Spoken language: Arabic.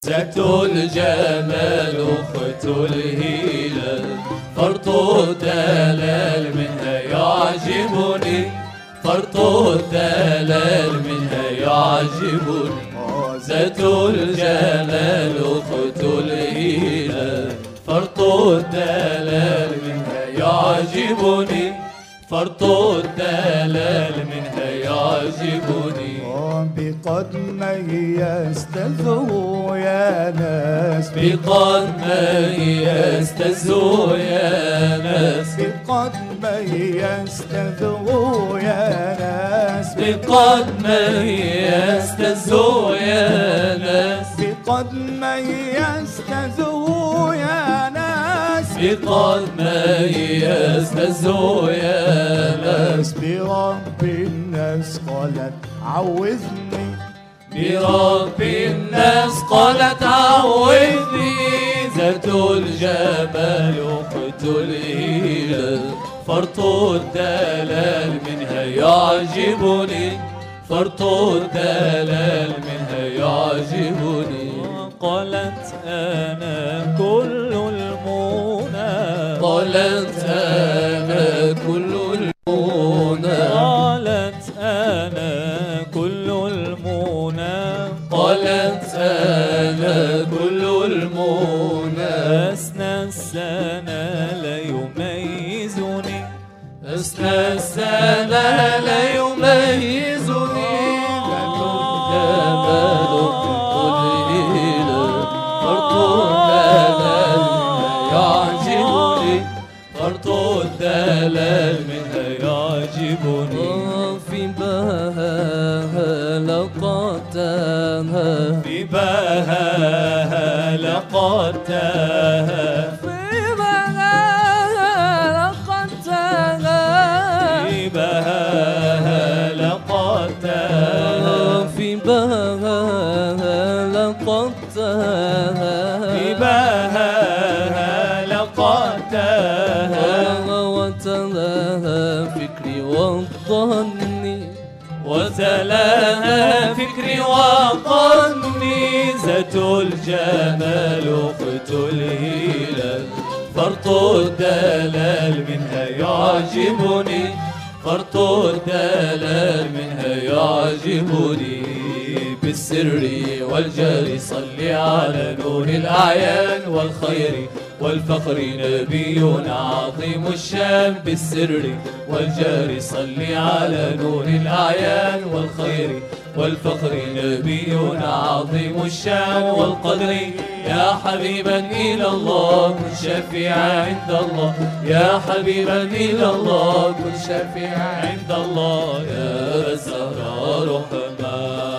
ذات الجمال أخت الهلال، فرط الدلال منها يعجبني، فرط الدلال منها يعجبني. ذات الجمال أخت الهلال، فرط الدلال منها يعجبني، فرط الدلال منها يعجبني. بقد ميزت الذو يا ناس، بقد ميزت الذو يا ناس، بقد ميزت الذو يا ناس، بقد ميزت الذو يا ناس، بقد ميزت الذو يا ناس، بقد ميزت الذو يا ناس. برب الناس قالت عوذني، برب الناس قالت عوذني. ذات الجمال أخت الهلال، فرط الدلال منها يعجبني، فرط الدلال منها يعجبني. قالت أنا كل المنى، قالت أنا كل المنى، قالت أنا كل المنى، قالت أنا كل المنى. أسنى السنة لا يميزني، أسنى السنة لا يميزني. ذات الجمال أخت الهلال، فرط الدلال منها يعجبني، فرط الدلال منها يعجبني. في بهاها لقد تاها، في بهاها لقد تاها، في بهاها لقد تاها، في بهاها لقد تاها، في بهاها لقد تاها، في بهاها لقد تاها. وتلاها فكري وظني، وتلاها فكري وظني. ذات الجمال أخت الهلال، فرط الدلال منها يعجبني، فرط الدلال منها يعجبني. بالسر والجهر صل على نور الأعيان والخير والفخر نبينا عظيم الشان. بالسر والجهر صل على نور الأعيان والخير والفخر نبينا عظيم الشان والقدر. يا حبيبا إلى الله كن شفيعا عند الله، يا حبيبا إلى الله كن شفيعا عند الله. يا الزهراء رحمن